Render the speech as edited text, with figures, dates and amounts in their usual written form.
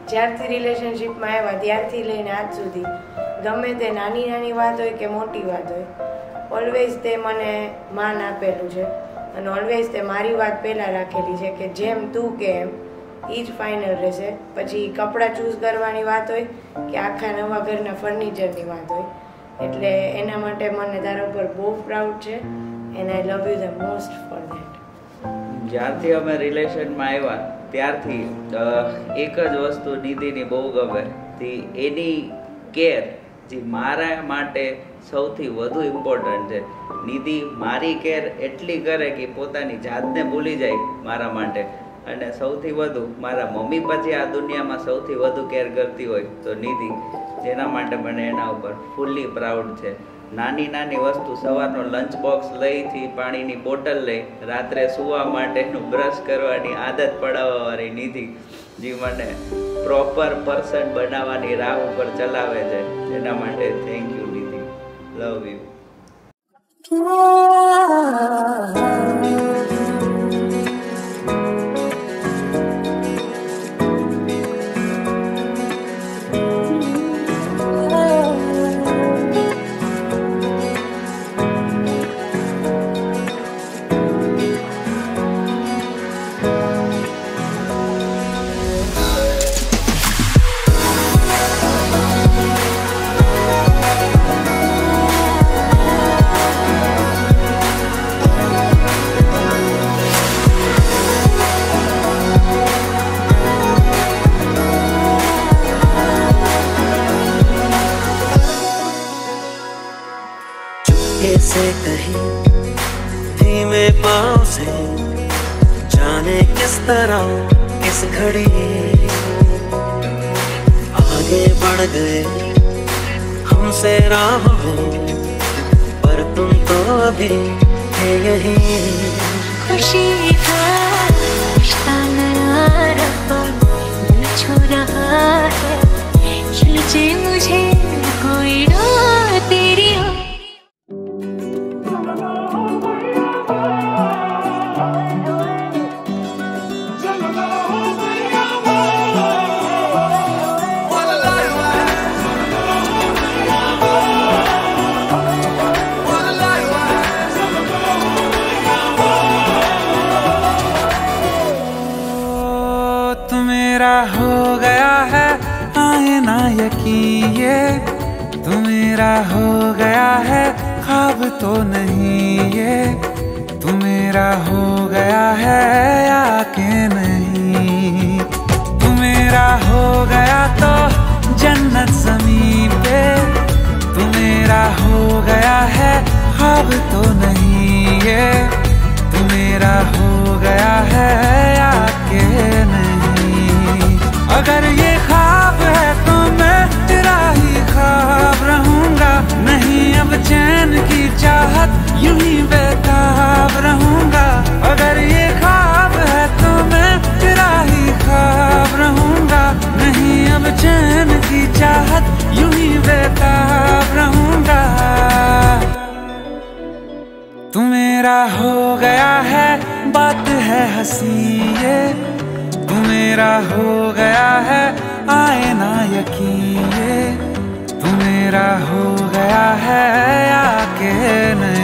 જ્યારથી રિલેશનશિપમાં આવ્યા ત્યારથી લઈને આજ સુધી ગમે તે નાની નાની વાત હોય કે મોટી વાત હોય, ઓલવેઝ તે મને માન આપેલું છે અને ઓલવેઝ તે મારી વાત પહેલાં રાખેલી છે કે જેમ તું કે એમ એ જ ફાઇનલ રહેશે. પછી કપડાં ચૂઝ કરવાની વાત હોય કે આખા નવા ઘરના ફર્નિચરની વાત હોય, એટલે એના માટે મને તારા ઉપર બહુ પ્રાઉડ છે and I love you the most for that. જ્યારથી અમે રિલેશનમાં આવ્યા ત્યારથી એક જ વસ્તુ નિધિની બહુ ગમે હતી, એની કેર જે મારા માટે સૌથી વધુ ઇમ્પોર્ટન્ટ છે. નિધિ મારી કેર એટલી કરે કે પોતાની જાતને ભૂલી જાય મારા માટે, અને સૌથી વધુ મારા મમ્મી પછી આ દુનિયામાં સૌથી વધુ કેર કરતી હોય તો નિધિ, જેના માટે મને એના ઉપર ફૂલ્લી પ્રાઉડ છે. નાની નાની વસ્તુ, સવારનો લંચ બોક્સ લઈથી પાણીની બોટલ લઈ રાત્રે સૂવા માટેનું બ્રશ કરવાની આદત પડાવવાવાળી નિધિ, જે મને પ્રોપર પર્સન બનાવવાની રાહ ઉપર ચલાવે છે, એના માટે thank you Nidhi, love you. से कहीं धीमे पाँव से जाने किस तरह किस घड़ी आगे बढ़ गए हमसे राह में, पर तुम तो अभी थे यहीं. खुशी का रिश्ता नया रहा छू रहा है, खींचे मुझे कोई डोर तेरी हो. हो गया है आए ना यकीन, ये तू मेरा हो गया है ख्वाब तो नहीं, ये तू मेरा हो गया है या के नहीं. तू मेरा हो गया तो जन्नत ज़मीन पे, तू मेरा हो गया है ख्वाब तो नहीं, ये तू मेरा हो गया है या के नहीं. अगर ये ख्वाब है तो मैं तेरा ही ख्वाब रहूंगा, नहीं अब चैन की चाहत यूं ही बेताब रहूंगा. अगर ये ख्वाब है तो मैं तेरा ही ख्वाब रहूंगा, नहीं अब चैन की चाहत यूं ही बेताब रहूंगा. तू मेरा हो गया है बात है हंसी, ये तू मेरा हो गया है आए ना यकीन, ये तू मेरा हो गया है या के नहीं.